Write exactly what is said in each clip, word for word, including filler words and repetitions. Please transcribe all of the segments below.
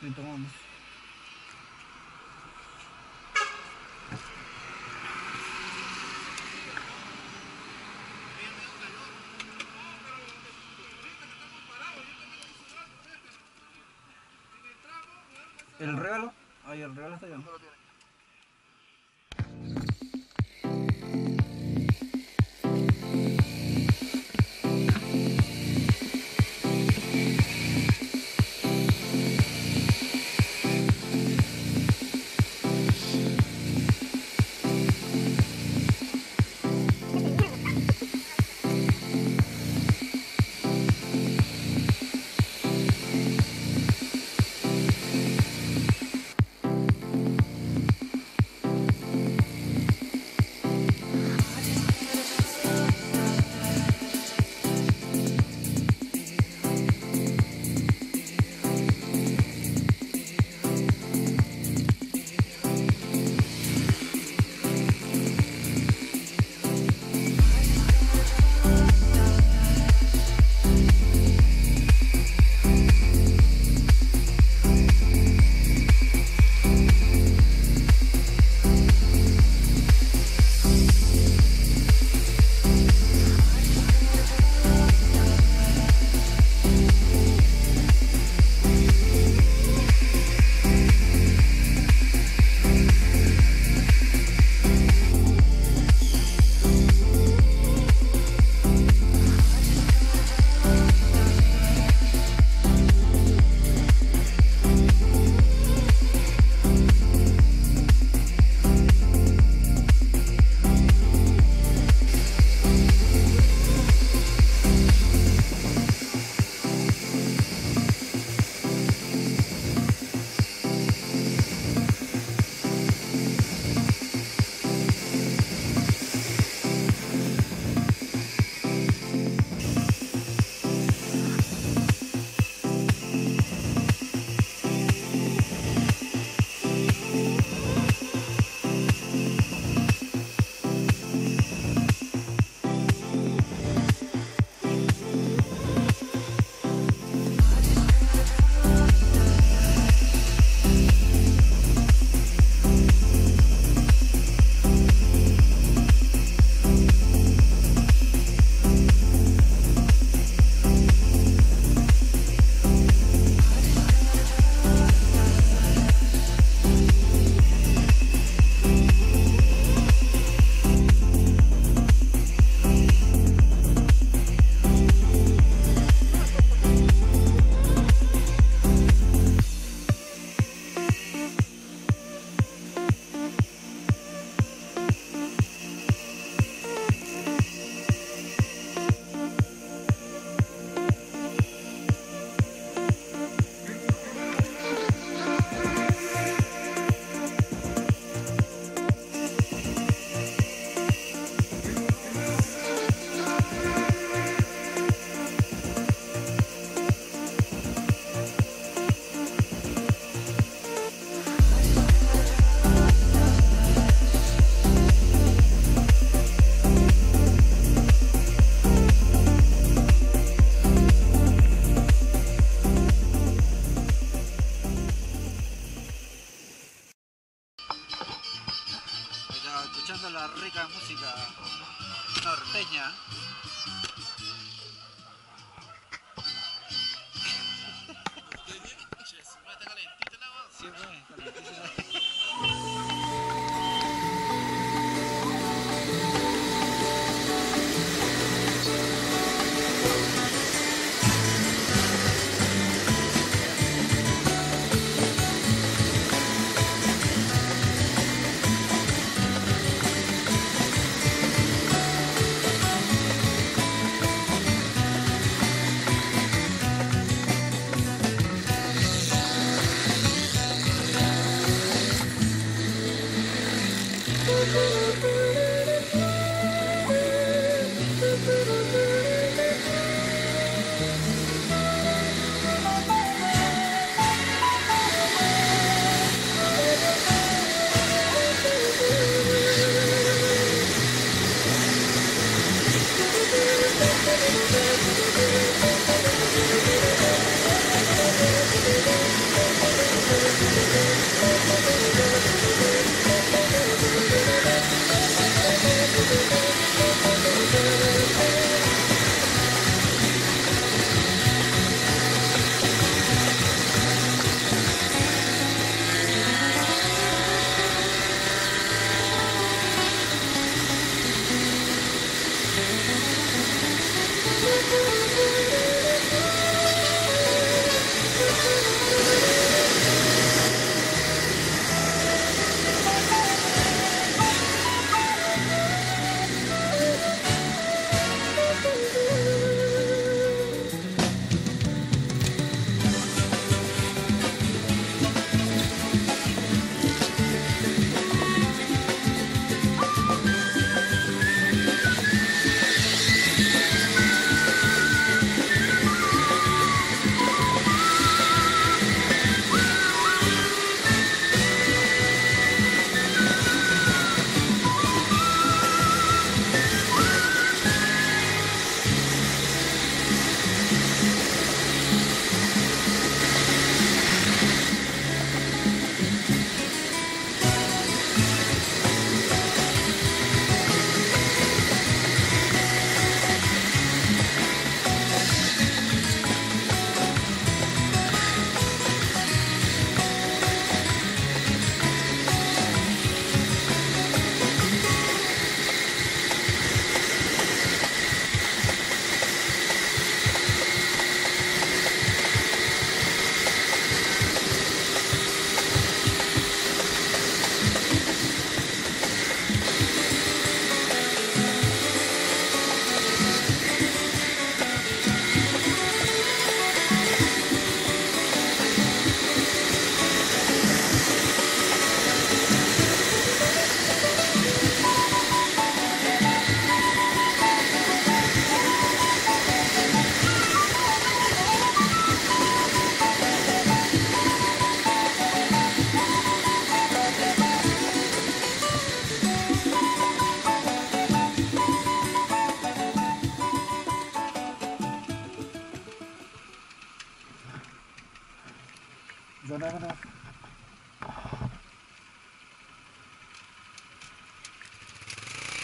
treinta segundos. ¿El regalo? Ay, el regalo está bien. Escuchando la rica música norteña. Sí, pues, calentita.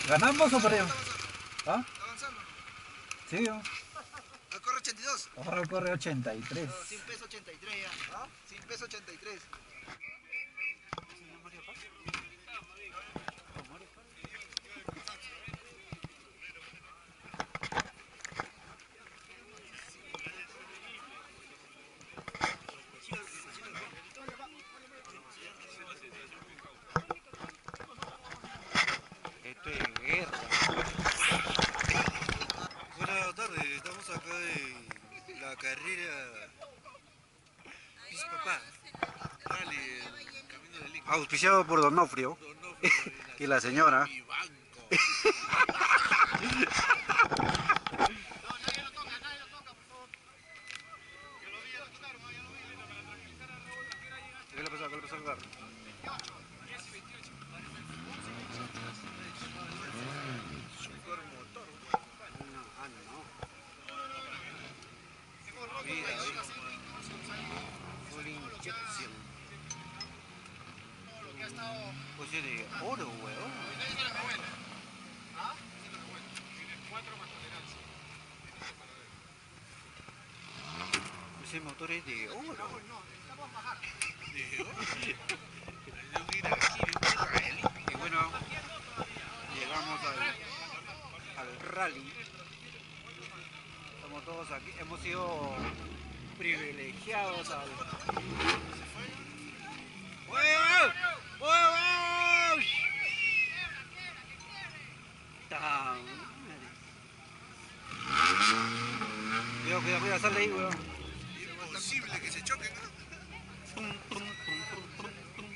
¿Ganamos o perdimos? ¿Ah? ¿Avanzando? Sí, vamos. Corre ochenta y dos. Ahora corre ochenta y tres. No, sin peso ochenta y tres ya. ¿Ah? Sin peso ochenta y tres. Esto es guerra. Buenas tardes, estamos acá de la carrera Mis Papá, Rally, el Camino de Lima. Auspiciado por Donofrio y la señora. Mi banco. ¿Qué le pasó? ¿Qué le pasó al carro? Ah, no. Mira, full injection. Pues yo de oro, weón. Ese motor es de oro. ¿De oro? Y bueno, llegamos al, al rally. Estamos todos aquí, hemos sido privilegiados al... ¡Wow! ¡Wow! ¡Tan! Cuidado, cuidado, cuidado, sal de ahí, weón. Imposible que se choquen. Tum, tum, tum, tum, tum, tum.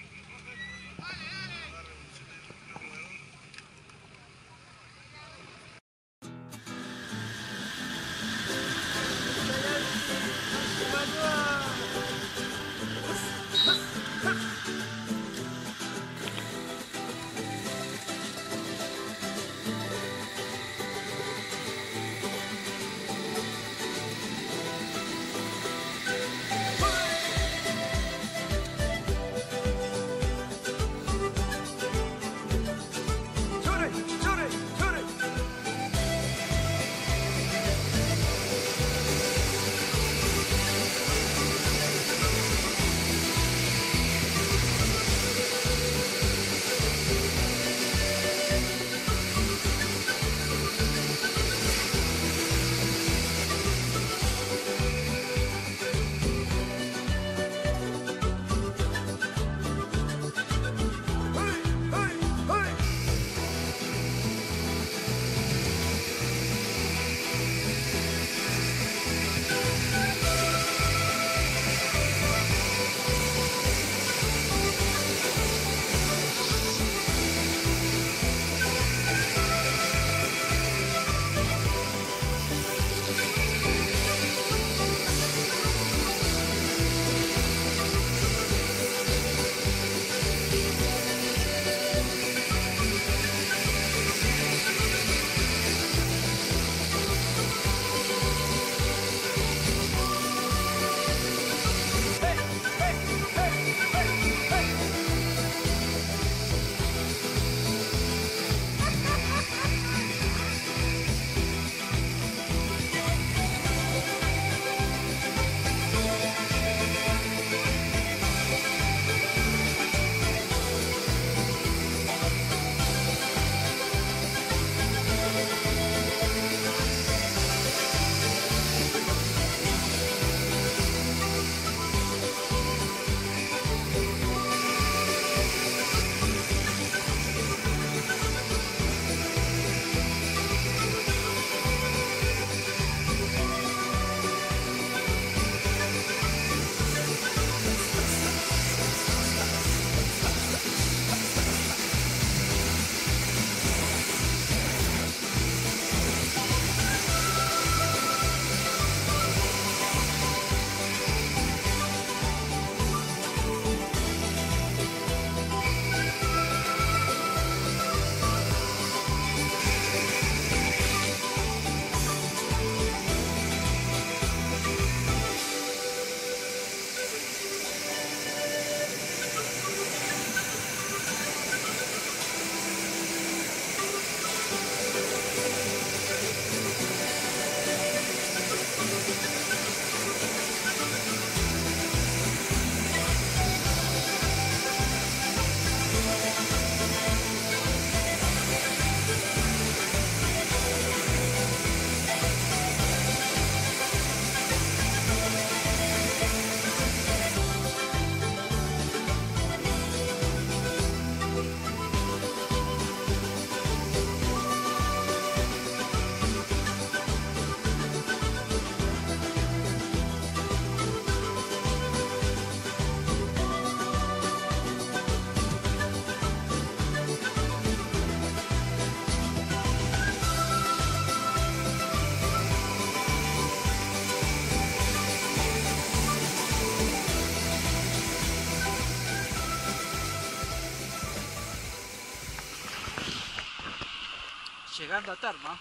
Llegando a Tarma.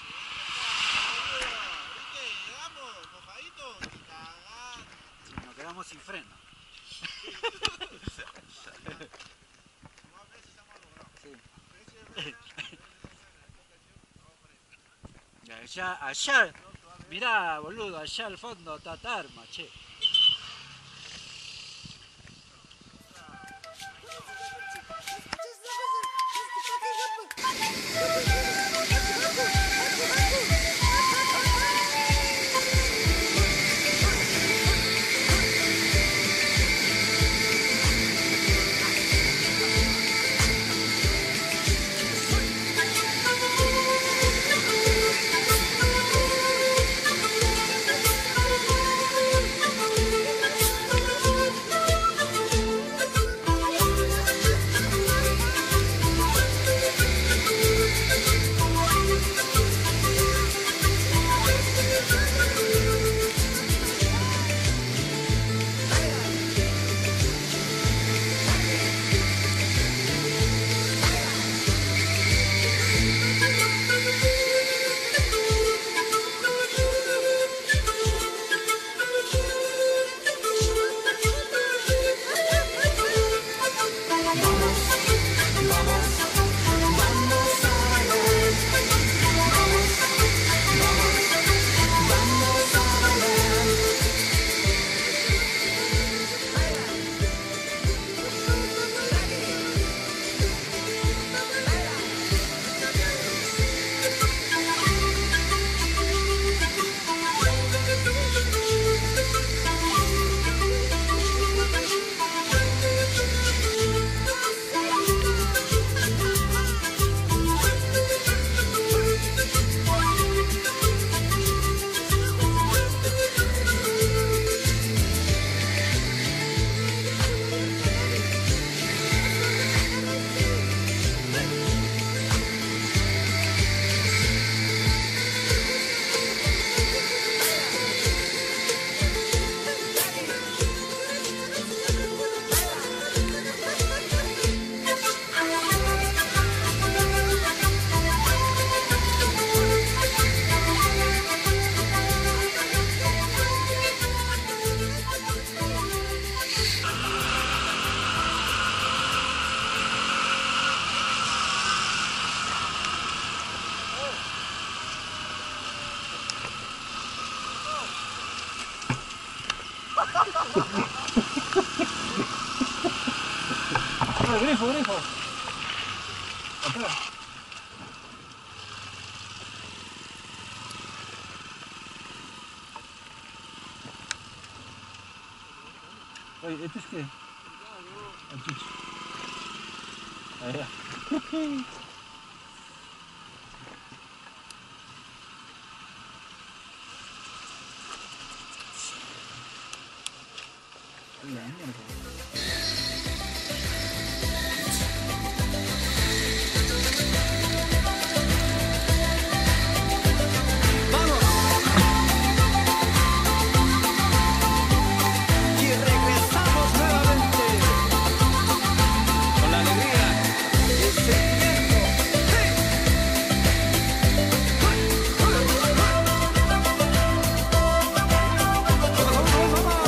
Llegamos, mojaditos y cagando. Sí, nos quedamos sin freno. Sí. Y allá, allá, mirá boludo, allá al fondo está Tarma, che. No, grifo, grifo. Atrás. Oye, ¿este es qué? El chucho. Allá. La mierda. Y regresamos nuevamente con la alegría y el sentimiento. ¡Hey! ¡Vamos, vamos!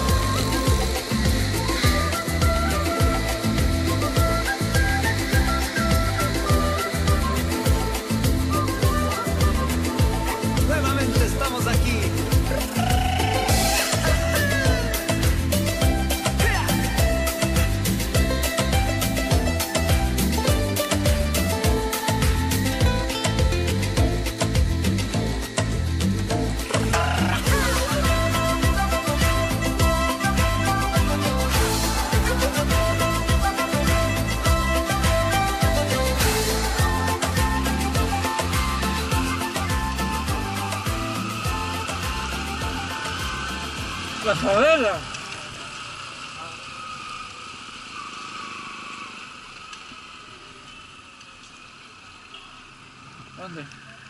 Nuevamente estamos aquí. La favela. ¿Dónde?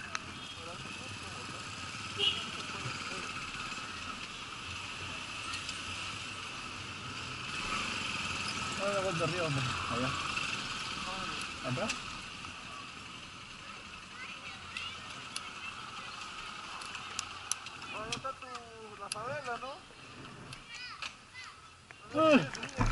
No, la vuelta arriba, hombre. Allá. ¿Atrás? Uy.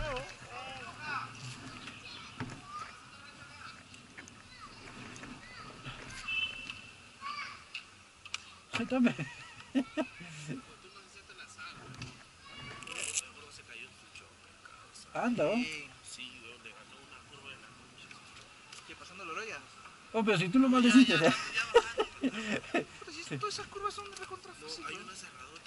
Sí, también. Anda, ¿no? Sí, weón, le ganó una curva de la concha. ¿Qué, pasando la Loroya? Oh, pero si tú lo maldeciste, ¿eh? Puta, si todas esas curvas son recontra fáciles. Hay una cerradura.